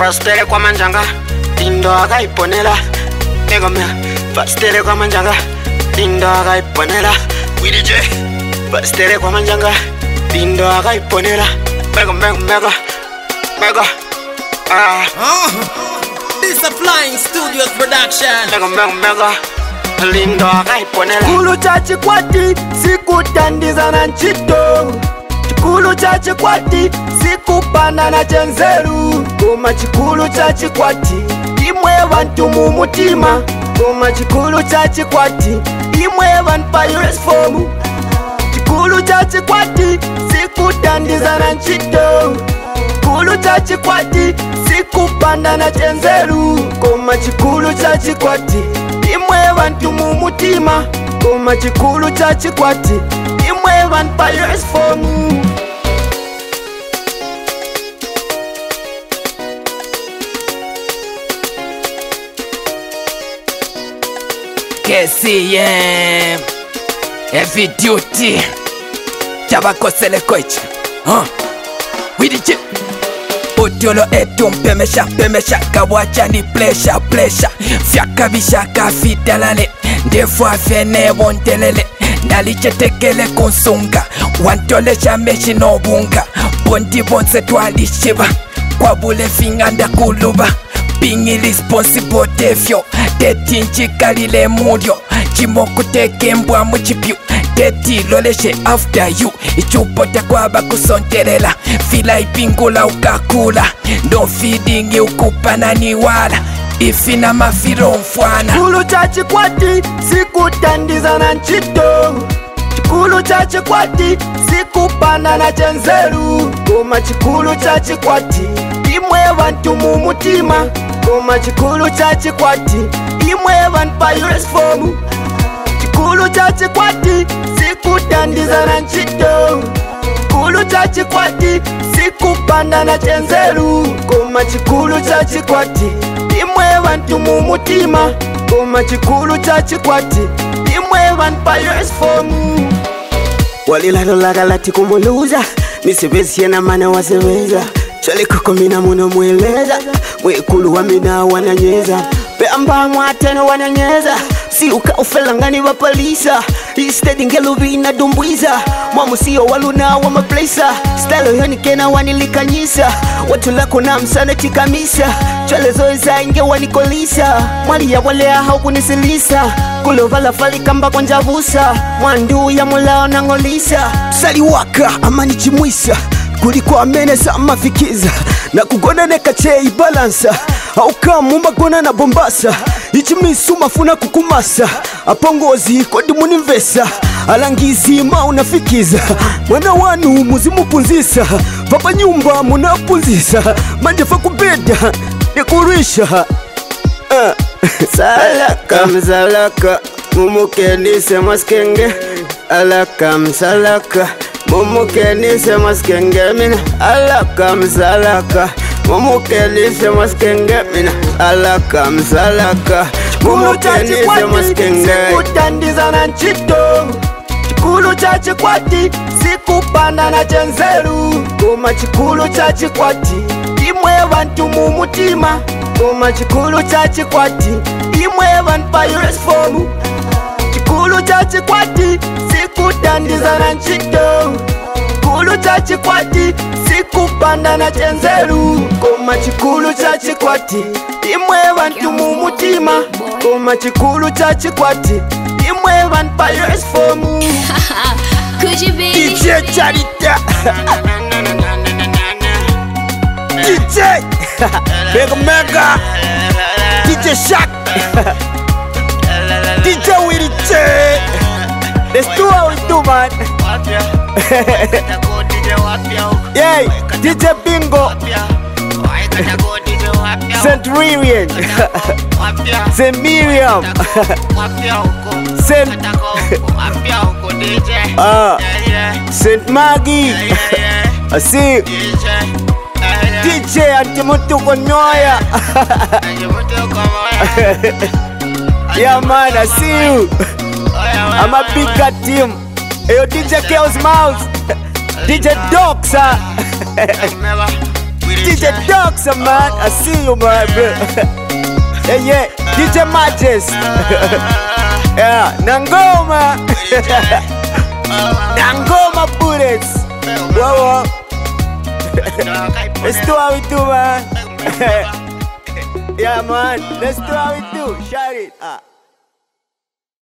Fastere kwa manjanga Dindo akaiponela Ego mea Fastere kwa manjanga Dindo akaiponela Willie J Fastere kwa manjanga Dindo akaiponela Mega This is a Flying Studios production. Mega Lindo akaiponela Chikulu cha Chikwati sikutandiza na nchito. Chikulu cha Chikwati sikupana na chenzeru. Koma chikulu cha Chikwati imwe bantu mu mutima. Koma chikulu cha Chikwati imwe bantu pa uniform. Chikulu cha Chikwati sikutandiza na nchito. Chikulu cha Chikwati sikupana na chenzeru. Koma chikulu cha Chikwati imwe bantu mu mutima. Koma chikulu cha Chikwati imwe bantu pa uniform. KCM Heavy Duty Chabakosele koichi Widije Utiolo etu mpemesha Kawacha ni plesha Fyaka bishaka fidalale Ndefu afene bontelele Nalichetekele konsunga Wantolesha meshi nobunga Bondi bonse twalishiba Kwa bule finganda kuluba Being irresponsible defyo Teti nchikalile mulyo Chimokuteke mbwa muchipyu Teti loleshe after you Ichupota kwa bakusonterela Fila ipingula ukakula No feeding ukupana ni wala Ifina mafiro mfwana Chikulu cha Chikwati sikutandiza na nchito. Chikulu cha Chikwati sikupana na chenzeru. Koma chikulu cha Chikwati imwe bantu mu mutima. Koma chikulu cha Chikwati imwe bantu pa uniform. Chikulu cha Chikwati sikutandiza na nchito. Chikulu cha Chikwati sikupanda na chenzeru. Koma chikulu cha Chikwati imwe bantu mu mutima. Koma chikulu cha Chikwati imwe bantu pa uniform. Walilalola lati kumuluza Nisibezi na mana waseweza Chale koko mina muno mweleza Mwekulu wa mina wananyeza Peamba mwateno wananyeza Si uka ufelangani wapalisa Istedi ngelu vina dumbwiza Mwamusio waluna wa maplesa Style yoni kena wanilikanyisa Watu lako na msana chikamisa Chale zoeza inge wanikolisa Mwali ya walea haukunisilisa Kulovala fali kamba kwa njavusa Mwandu ya mulao nangolisa Sali waka amani chimwisa Kuliko amene sa mafikiza Na kugona neka chei balansa Aukamu magona na bombasa Ichimisu mafuna kukumasa Apongozi kodi munimvesa Alangizi maunafikiza Mwana wanu muzimu punzisa Papa nyumba munapunzisa Mandefa kubeda Nikurisha Salaka msalaka Mumukendise maskenge Alaka msalaka Mumukendise maskenge mina Alaka msalaka Mumukendise maskenge mina Alaka msalaka Chikulu cha Chikwati sikutandiza na nchito. Chikulu cha Chikwati sikupana na chenzeru. Koma chikulu cha Chikwati imwe bantu mu mutima. Koma chikulu cha Chikwati imwe bantu pa uniform. Chikulu cha Chikwati sikutandiza na nchito. Chikulu cha Chikwati sikupanda na chenzeru. Koma chikulu cha Chikwati imwe bantu mu mutima. Koma chikulu cha Chikwati imwe bantu pa uniform. DJ Charita DJ Mega DJ Shaq DJ Willie J. Let's do how we do, man. Yay, DJ Bingo Saint Ririan Saint Miriam Saint Maggie I see DJ Antimutu Konyoya. Yeah man, I see you. I'm a big cat team. Hey, DJ Chaos Mouse, DJ Doxa, DJ Doxa, man. I see you, man, bro. Yeah, DJ Majes. Yeah, Nangoma. Nangoma Bullets. Whoa. Let's do how we do, man. Yeah, man. Let's do how we do. Shout it.